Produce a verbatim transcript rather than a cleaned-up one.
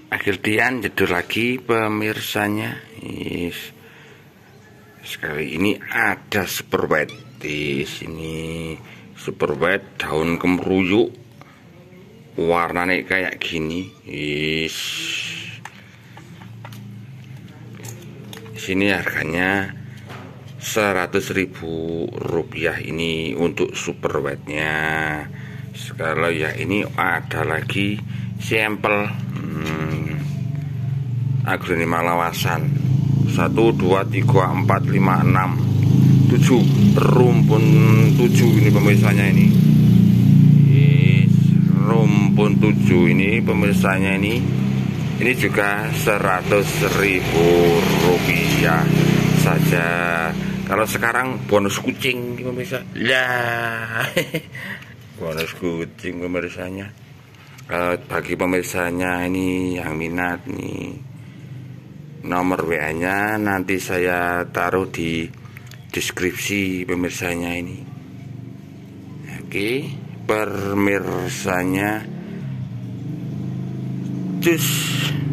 Akhirdian jedur lagi pemirsanya. Is. Sekali ini ada super white di sini. Super white daun kemeruyuk, warnanya kayak gini. Is. Sini harganya seratus ribu rupiah ini untuk super white-nya. Kalau ya ini ada lagi sampel hmm, Aglonema lawasan satu, dua, tiga, empat, lima, enam, tujuh, rumpun tujuh ini pemirsanya ini. Yes, rumpun tujuh ini pemirsanya ini. Ini juga seratus ribu rupiah saja. Kalau sekarang bonus kucing pemirsa. Lah. Bonus kucing pemirsanya. Kalau bagi pemirsanya ini yang minat nih, nomor W A-nya nanti saya taruh di deskripsi pemirsanya ini. Oke, pemirsanya cus.